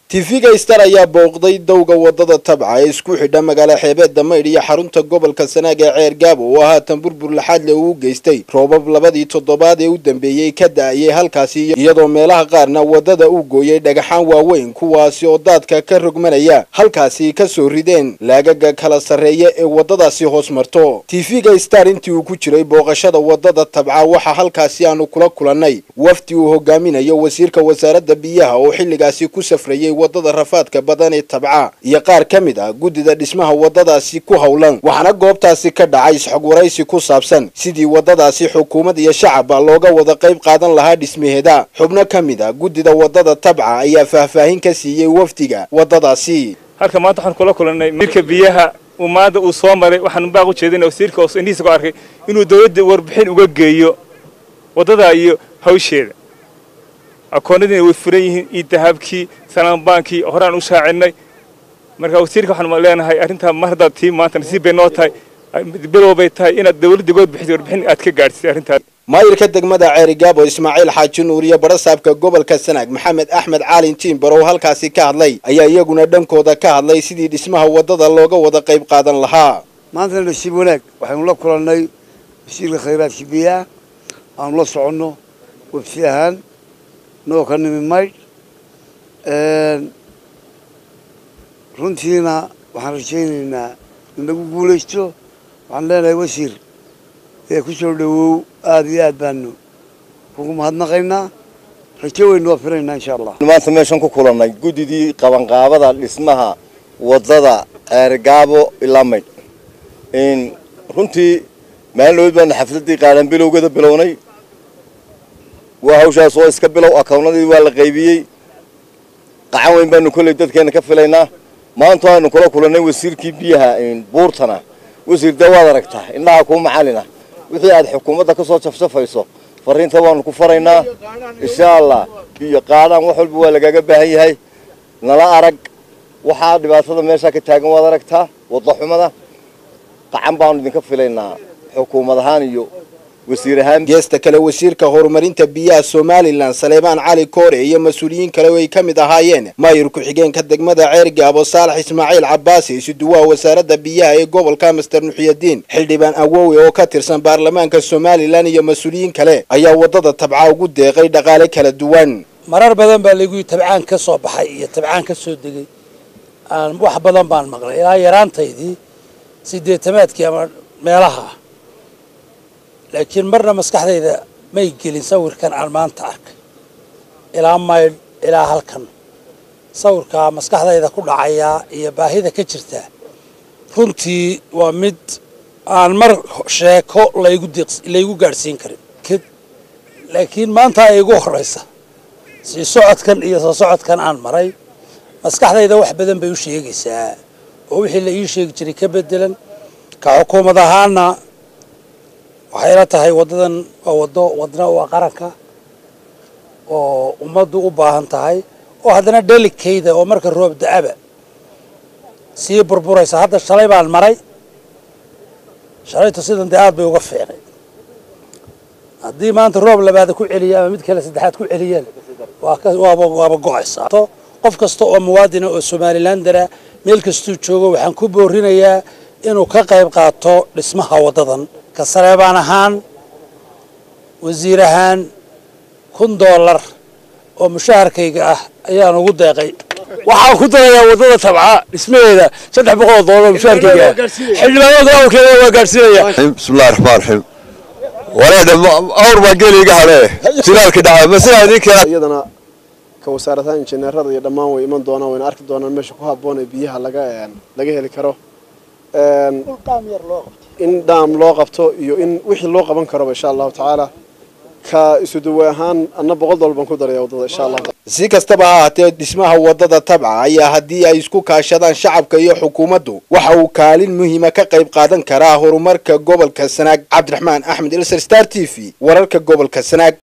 TV-ga Star ayaa booqday dowga wadada tabca ee isku xidha magaala xeebeedda Maydh iyo xarunta gobolka Sanaag ee Ceer Gaabo oo haatan burbur laxaad leh uu geystay roobab labadii toddobaad ee u dambeeyay ka da'ay halkaasi iyadoo meelaha qaarna wadada uu gooyay dhagaxaan waaweyn kuwaasi oo daadka ka rogmanaya halkaasi ka soo rideen laagaga kala sareeya ee wadadaasi hoos marto. TV-ga Star intii uu ku jiray booqashada wadada tabca waxa halkaasi aanu kula kulanay wafdi uu hogaaminayo wasiirka wasaaradda biyaha oo xilligaasi ku safrayay wadada rafaadka badan ee tabca iyo qaar kamid ah gudida dhismaha wadadaasi ku hawlan waxana goobtaasi ka dhacay xog waraysi ku saabsan sidii wadadaasi xukuumad iyo shacab looga wada qayb qaadan lahaa dhismaheeda. xubno kamid ah gudida wadada tabca ayaa faahfaahin ka siiyay wafdiga wadadaasi. halka maanta waxaan kula kulanay mirka biyaha umaada uu soo maray waxaan baaq u jeedinay wasiirka oo indhiisa ku arkay inuu dawladda warbixin uga geeyo wadada iyo hawsheeda akoonadina way furan yihiin dahabkii salaan baankii horaan u shaacinay marka wasiirka waxaan leenahay arrinta marda tii maanta nasiib bay noo tahay bilowbay tahay inaad dawladda god bixiso warbixin aad ka gaarsiisay arrintaas. maayirka degmada Ceer Gaabo Ismaaciil Xaaji Nuur iyo barasaabka gobolka Sanaag Maxamed Axmed Caalin Tiimbarow halkaasi ka hadlay ayaa iyaguna dhankooda ka hadlay sidii dhismaha wadada looga wada qayb qaadan lahaa. maanta nasiib wanaag waxaan la kulanay wasiirka khayraadka biyaha aan la socono wafdiyahan noo ka nimi Maydh runtiina waxaan rajaynaynaa in lagu guulaysto. waxaan leenahay wasiir ee ku soo dhawow aad iyo aad baanu kugu mahadnaqaynaa rajo weyn waa firaynaa insha Allah. maanta meeshan ku kulanay gudidii qabanqaabada dhismaha wadada Ceer Gaabo ilaa Maydh runtii maalin baan xafladii qaadan bilownay waa hawshaas oo iska bilow akoonadii waa la qaybiyay qacan weyn baanu kulay dadkeena ka filaynaa. maanta aanu kula kulanay wasiirkii biyaha buurtana wasiir dawaad aragtaa indhaha ku macalina wixii aad xukuumadda ka soo jafsafayso fariinta waanu ku faraynaa insha Allah biyo qaadaan wax walba waa lagaga baahan yahay nala arag waxa dhibaatada meesha ka taagan waad aragtaa wada xumada qacan baanu idinka filaynaa xukuumadahan iyo wasiirahan. geesta kale wasiirka horumarinta biyaha Somaliland Saleebaan Cali Koore iyo mas'uuliyiin kale way kamid ahaayeen maayir ku xigeenka degmada Ceer Gaabo Saalax Ismaaciil Cabbaasi isuduwa wasaaradda biyaha ee gobolka Master Nuxiyadiin xildhibaan Awowe oo ka tirsan baarlamaanka Somaliland iyo mas'uuliyiin kale ayaa wadada tabca ugu deeqay dhaqaale kala duwan. marar badan baa lagu tabcaan ka soo baxay iyo tabcaan ka soo degay aan wax badan baan maqlay ilaa yaraantaydii 80 ama meelaha laakiin marna maskaxdayda may gelin sawirkan aan maanta arkay ilaa Maydh ilaa halkan sawirka maskaxdayda ku dhacaya iyo baahida ka jirta runtii waa mid aan mar sheeko laygu gaarsiin karin laakiin maanta ay igu horeysa si socodkan iyo soo socodkan aan maray maskaxdayda wax badan bay u sheegaysaa oo wixii la ii sheegi jiray ka bedelan ka xukuumad ahaana waxay la tahay wadadan waa wadna waa qaranka oo ummaddu u baahan tahay oo haddana delicate oo marka roob da'aba sii burburaysa. hadda shalay baan maray shalayto sidan aad bay uga fiicnay haddii maanta roob labaad ku celiya ama mid kale saddexaad ku celiyeen waaba go'aysa. qof kasta oo muwaadin oo Somalilandera meel kastuu joogo waxaan ku boorinayaa inuu ka qayb qaato dhismaha wadadan. كسرابان هان وزيرهان $1 ومشاهر كيجا أيانو قد يقي وحاول كده يا وضوء تبعه اسمه إذا $700 مشاهر كيجا حل ما يضرب كذا وقارسية. بسم الله الرحمن الرحيم ولاد أول ما قال يجي عليه سلال كده بس هذيك يدنا كوسارتان إنجنير هذا يدمان ويمن دونا وينارك دونا مش كوها بون بيها لقاه الكرو in daam loo qabto iyo in wixii loo qaban karo insha Allah taala ka isu duwahan anna $100 baan ku daray wadada insha Allah. si kastaba ha ahaatee dhismaha wadada tabca ayaa haddii ay isku kaashadaan shacabka iyo xukuumaddu waxa uu kaalin muhiim ah ka qayb qaadan karaa horumarka gobolka Sanaag. Cabdiraxmaan Axmed Ilsar Star TV wararka gobolka Sanaag.